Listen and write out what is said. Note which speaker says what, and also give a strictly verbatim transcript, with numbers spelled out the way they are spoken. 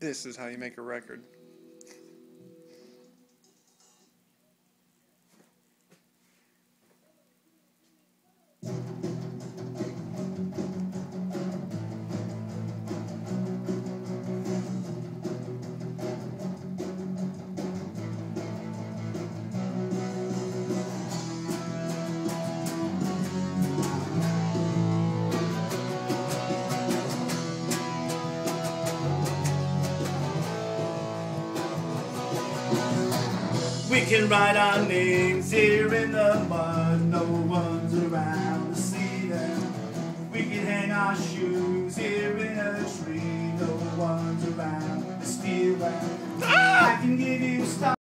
Speaker 1: This is how you make a record.
Speaker 2: We can write our names here in the mud, no one's around to see them. We can hang our shoes here in a tree, no one's around to steal them. I can give you stuff.